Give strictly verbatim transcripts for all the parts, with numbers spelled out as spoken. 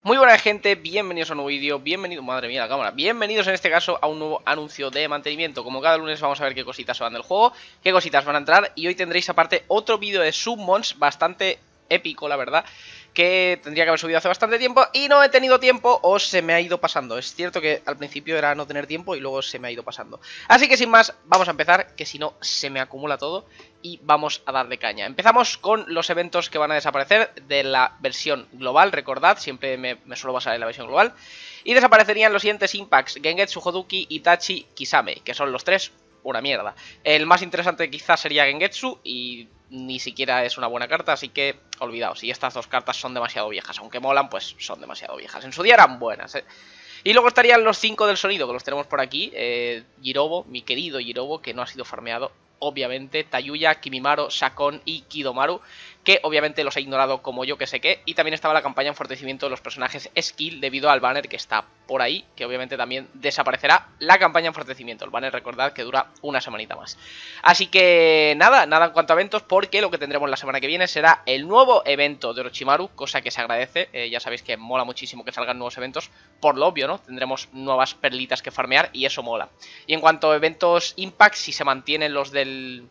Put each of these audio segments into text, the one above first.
Muy buena gente, bienvenidos a un nuevo vídeo, bienvenidos, madre mía la cámara, bienvenidos en este caso a un nuevo anuncio de mantenimiento. Como cada lunes vamos a ver qué cositas se van del juego, qué cositas van a entrar y hoy tendréis aparte otro vídeo de Summons bastante épico, la verdad, que tendría que haber subido hace bastante tiempo y no he tenido tiempo o se me ha ido pasando. Es cierto que al principio era no tener tiempo y luego se me ha ido pasando. Así que sin más, vamos a empezar, que si no se me acumula todo y vamos a darle caña. Empezamos con los eventos que van a desaparecer de la versión global, recordad, siempre me, me suelo basar en la versión global. Y desaparecerían los siguientes impacts: Gengetsu, Hodoki, Itachi, Kisame, que son los tres una mierda. El más interesante quizás sería Gengetsu y ni siquiera es una buena carta, así que olvidaos. Y estas dos cartas son demasiado viejas, aunque molan, pues son demasiado viejas. En su día eran buenas, ¿eh? Y luego estarían los cinco del sonido, que los tenemos por aquí. eh, Jirobo, mi querido Jirobo, que no ha sido farmeado, obviamente. Tayuya, Kimimaro, Sakon y Kidomaru, que obviamente los he ignorado como yo que sé qué. Y también estaba la campaña enfortecimiento de los personajes Skill, debido al banner que está por ahí, que obviamente también desaparecerá la campaña enfortecimiento. El banner, recordad que dura una semanita más. Así que nada, nada en cuanto a eventos, porque lo que tendremos la semana que viene será el nuevo evento de Orochimaru, cosa que se agradece. eh, Ya sabéis que mola muchísimo que salgan nuevos eventos, por lo obvio, ¿no? Tendremos nuevas perlitas que farmear y eso mola. Y en cuanto a eventos Impact, si se mantienen los del...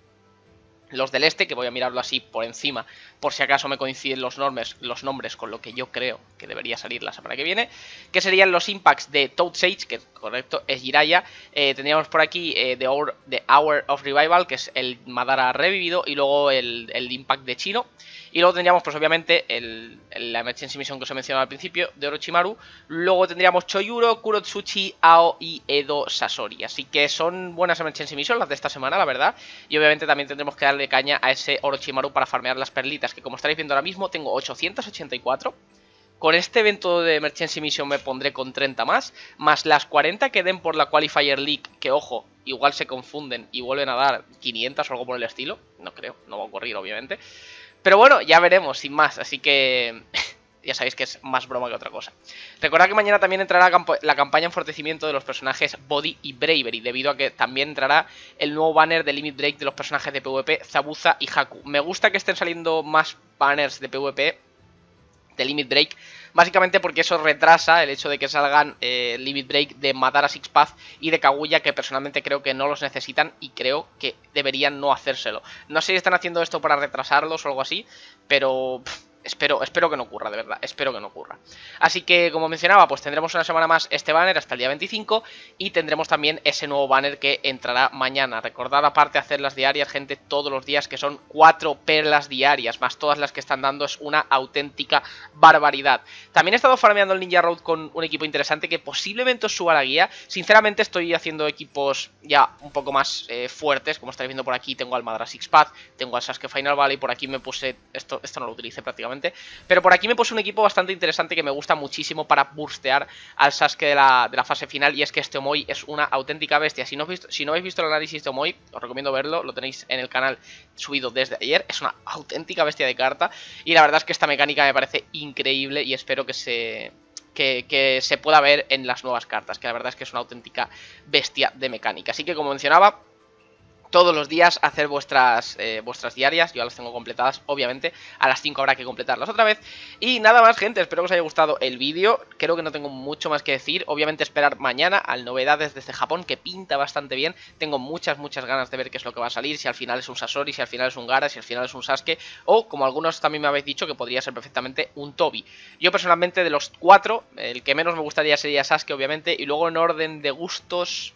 Los del este, que voy a mirarlo así por encima, por si acaso me coinciden los, normes, los nombres con lo que yo creo que debería salir la semana que viene, que serían los impacts de Toad Sage, que correcto es Jiraiya. eh, Tendríamos por aquí eh, The, Hour, The Hour of Revival, que es el Madara revivido, y luego el, el impact de Chino. Y luego tendríamos pues obviamente el, el, la Emergency Mission que os he mencionado al principio de Orochimaru. Luego tendríamos Choyuro, Kurotsuchi, Ao y Edo Sasori. Así que son buenas Emergency Mission las de esta semana, la verdad. Y obviamente también tendremos que darle caña a ese Orochimaru para farmear las perlitas, que como estaréis viendo ahora mismo tengo ochocientos ochenta y cuatro. Con este evento de Emergency Mission me pondré con treinta más, más las cuarenta que den por la Qualifier League, que ojo, igual se confunden y vuelven a dar quinientas o algo por el estilo. No creo, no va a ocurrir obviamente. Pero bueno, ya veremos, sin más, así que ya sabéis que es más broma que otra cosa. Recordad que mañana también entrará la campaña enfortecimiento de los personajes Body y Bravery, debido a que también entrará el nuevo banner de Limit Break de los personajes de PvP, Zabuza y Haku. Me gusta que estén saliendo más banners de PvP de Limit Break, básicamente porque eso retrasa el hecho de que salgan eh, Limit Break de Madara Sixpath y de Kaguya, que personalmente creo que no los necesitan y creo que deberían no hacérselo. No sé si están haciendo esto para retrasarlos o algo así, pero pff, espero, espero que no ocurra, de verdad, espero que no ocurra. Así que, como mencionaba, pues tendremos una semana más este banner hasta el día veinticinco y tendremos también ese nuevo banner que entrará mañana. Recordad aparte hacer las diarias, gente, todos los días, que son cuatro perlas diarias, más todas las que están dando, es una auténtica barbaridad. También he estado farmeando el Ninja Road con un equipo interesante que posiblemente os suba la guía. Sinceramente estoy haciendo equipos ya un poco más eh, fuertes, como estáis viendo por aquí tengo al Madara Sixpath, tengo al Sasuke Final Valley, por aquí me puse, esto, esto no lo utilicé prácticamente, pero por aquí me puse un equipo bastante interesante que me gusta muchísimo para burstear al Sasuke de la, de la fase final, y es que este Omoi es una auténtica bestia. Si no, habéis visto, si no habéis visto el análisis de Omoi, os recomiendo verlo, lo tenéis en el canal subido desde ayer. Es una auténtica bestia de carta y la verdad es que esta mecánica me parece increíble y espero que se... Que, que se pueda ver en las nuevas cartas, que la verdad es que es una auténtica bestia de mecánica. Así que, como mencionaba, todos los días hacer vuestras, eh, vuestras diarias. Yo ya las tengo completadas, obviamente. A las cinco habrá que completarlas otra vez. Y nada más, gente, espero que os haya gustado el vídeo. Creo que no tengo mucho más que decir. Obviamente esperar mañana al novedades desde Japón, que pinta bastante bien. Tengo muchas, muchas ganas de ver qué es lo que va a salir. Si al final es un Sasori, si al final es un Gaara, si al final es un Sasuke, o como algunos también me habéis dicho, que podría ser perfectamente un Tobi. Yo personalmente, de los cuatro, el que menos me gustaría sería Sasuke, obviamente. Y luego en orden de gustos...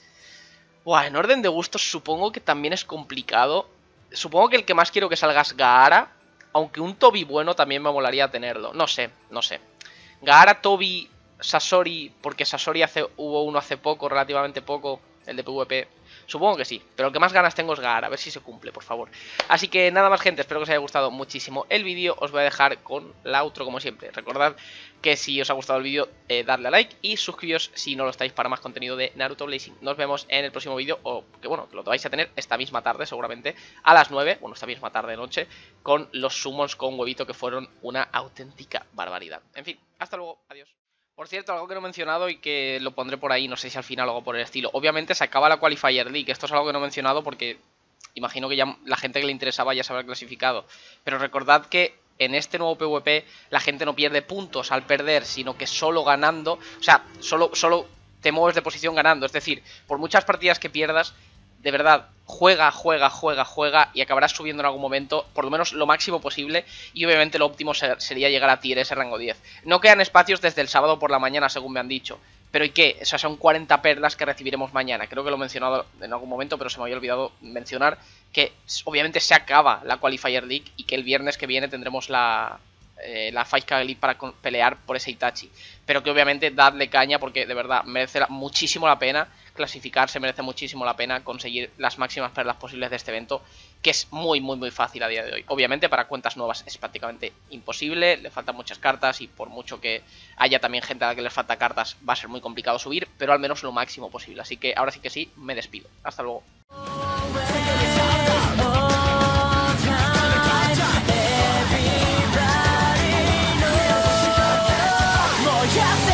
Buah, en orden de gustos supongo que también es complicado. Supongo que el que más quiero que salga es Gaara, aunque un Tobi bueno también me molaría tenerlo. No sé, no sé. Gaara, Tobi, Sasori, porque Sasori hace, hubo uno hace poco, relativamente poco, el de PvP. Supongo que sí, pero el que más ganas tengo es Gaara, a ver si se cumple, por favor. Así que nada más, gente, espero que os haya gustado muchísimo el vídeo. Os voy a dejar con la outro como siempre. Recordad que si os ha gustado el vídeo, eh, dadle a like y suscribiros si no lo estáis para más contenido de Naruto Blazing. Nos vemos en el próximo vídeo, o que bueno, que lo vais a tener esta misma tarde seguramente, a las nueve, bueno, esta misma tarde noche, con los summons con huevito que fueron una auténtica barbaridad. En fin, hasta luego, adiós. Por cierto, algo que no he mencionado y que lo pondré por ahí, no sé si al final o algo por el estilo. Obviamente se acaba la Qualifier League, esto es algo que no he mencionado porque imagino que ya la gente que le interesaba ya se habrá clasificado. Pero recordad que en este nuevo PvP la gente no pierde puntos al perder, sino que solo ganando, o sea, solo, solo te mueves de posición ganando. Es decir, por muchas partidas que pierdas, de verdad, juega, juega, juega, juega y acabarás subiendo en algún momento, por lo menos lo máximo posible, y obviamente lo óptimo sería llegar a tier ese rango diez. No quedan espacios desde el sábado por la mañana, según me han dicho. Pero ¿y qué? O sea, son cuarenta perlas que recibiremos mañana. Creo que lo he mencionado en algún momento, pero se me había olvidado mencionar que obviamente se acaba la Qualifier League y que el viernes que viene tendremos la, eh, la cinco K League para pelear por ese Itachi. Pero que obviamente dadle caña porque de verdad merece la, muchísimo la pena clasificarse, merece muchísimo la pena conseguir las máximas perlas posibles de este evento, que es muy muy muy fácil a día de hoy. Obviamente para cuentas nuevas es prácticamente imposible, le faltan muchas cartas y por mucho que haya también gente a la que les falta cartas va a ser muy complicado subir, pero al menos lo máximo posible. Así que ahora sí que sí, me despido. Hasta luego. Yes!